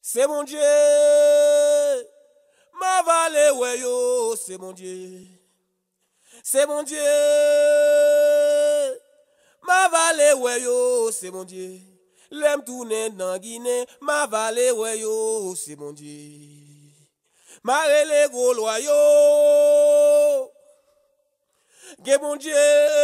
C'est mon Dieu, ma vallée, ouais yo, c'est mon Dieu. C'est mon Dieu, ma vallée, ouais yo, c'est mon Dieu. L'aime tourner dans Guinée, ma vallée, ouais yo, c'est mon Dieu. Ma relé gaulois yo, que mon Dieu,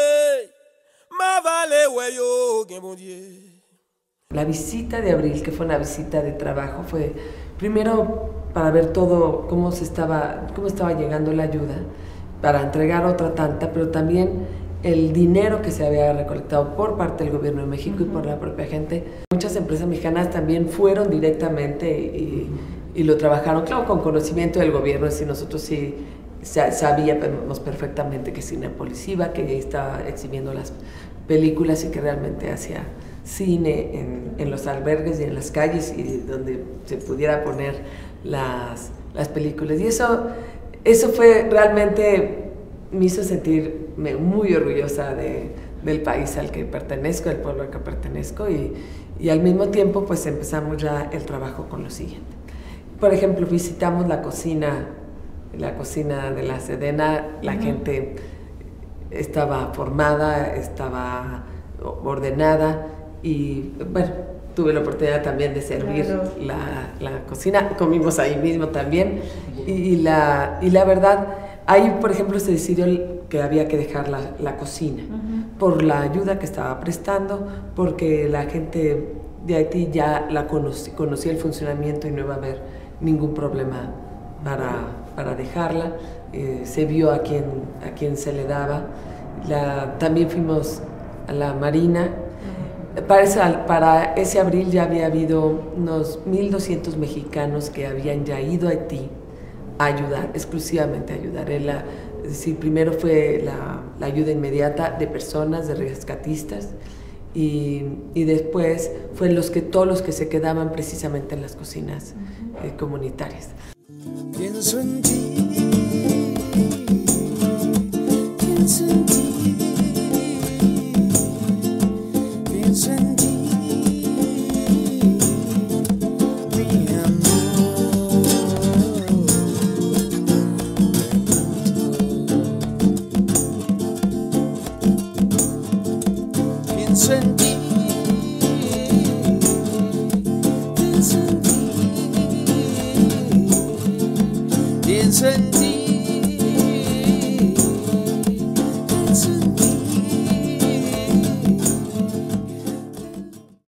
ma vallée, ouais yo, que mon Dieu. La visita de abril, que fue una visita de trabajo, fue primero para ver todo cómo estaba llegando la ayuda, para entregar otra tanta, pero también el dinero que se había recolectado por parte del gobierno de México y por la propia gente. Muchas empresas mexicanas también fueron directamente y lo trabajaron, claro, con conocimiento del gobierno, es decir, nosotros sí sabíamos perfectamente que Cinépolis iba, que estaba exhibiendo las películas y que realmente hacía cine en los albergues y en las calles y donde se pudiera poner las películas. Y eso fue realmente, me hizo sentirme muy orgullosa del país al que pertenezco, del pueblo al que pertenezco y al mismo tiempo pues empezamos ya el trabajo con lo siguiente. Por ejemplo, visitamos la cocina de la Sedena, la gente estaba formada, estaba ordenada y bueno, tuve la oportunidad también de servir la cocina, comimos ahí mismo también y la verdad, ahí por ejemplo se decidió que había que dejar la cocina por la ayuda que estaba prestando, porque la gente de Haití ya conocía el funcionamiento y no iba a haber ningún problema para dejarla, se vio a quién se le daba. También fuimos a la Marina. Para ese abril ya había habido unos 1,200 mexicanos que habían ya ido a Haití a ayudar, exclusivamente a ayudar. Es decir, primero fue la ayuda inmediata de personas, de rescatistas, y después fue todos los que se quedaban precisamente en las cocinas comunitarias. Pienso en ti, pienso en ti, pienso en ti, mi amor. Pienso en ti, pienso en ti, pienso en ti.